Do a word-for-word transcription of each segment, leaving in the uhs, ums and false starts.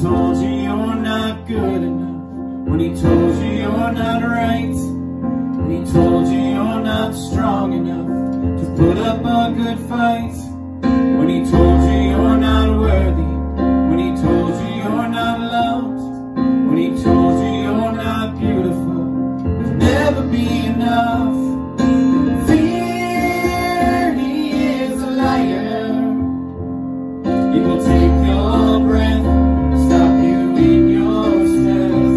told you you're not good enough, when he told you you're not right, when he told you you're not strong enough to put up a good fight, when he told you you're not worthy, when he told you you're not loved, when he told you you're not beautiful, there'll never be enough. Fear, he is a liar. He will take your breath, stop you in your steps.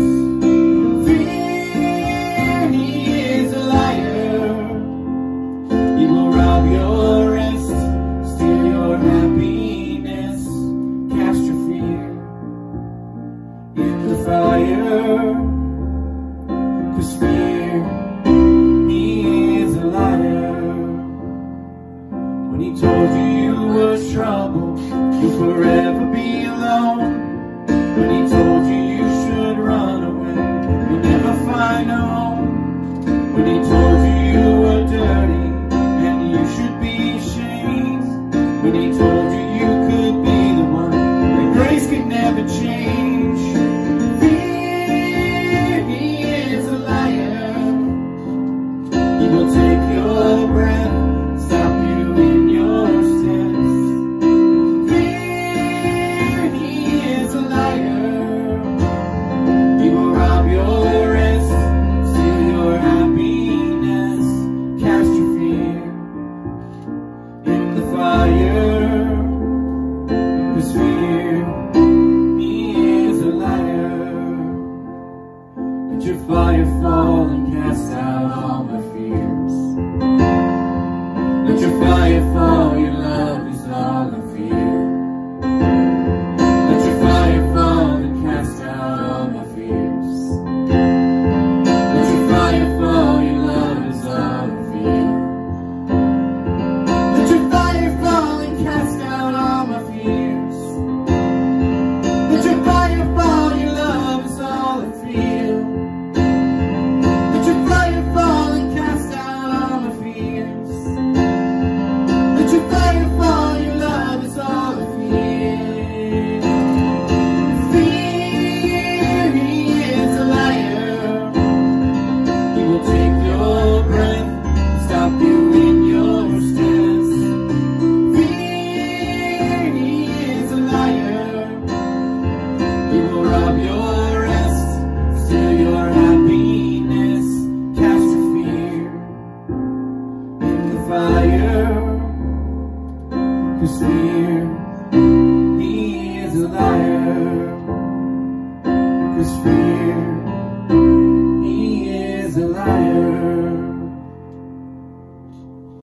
Fear, he is a liar. He will rob your rest, steal your happiness, cast your fear in the fire. 'Cause fear, he is a liar. When he told you you were trouble, you'll forever be alone. When he told you you should run away, you'll never find a home. When he told you you were dirty and you should be ashamed. When he told you you could be the one that grace could never change. Fear, he is a liar. He will take your breath, stop you in your steps. Fear, he is a liar. He will rob your rest, steal your happiness, cast your fear in the fire. 'Cause fear, he is a liar. Let your fire fall and cast out all my fears. Let your fire fall, your love is all I fear. Let your fire fall and cast out all my fears. Let your fire fall, your love is all I fear. Let your fire fall and cast out all my fears. Let your fire fall, your love is all I feel. Let your fire fall and cast out all my fears. Let your fire fall, your love is all I feel. Fear, he is a liar. He will take your breath, stop you in your steps. Fear, he is a liar. He will rob your rest, steal your happiness, cast your fear in the fire. 'Cause fear, he is a liar. 'Cause fear, he is a liar.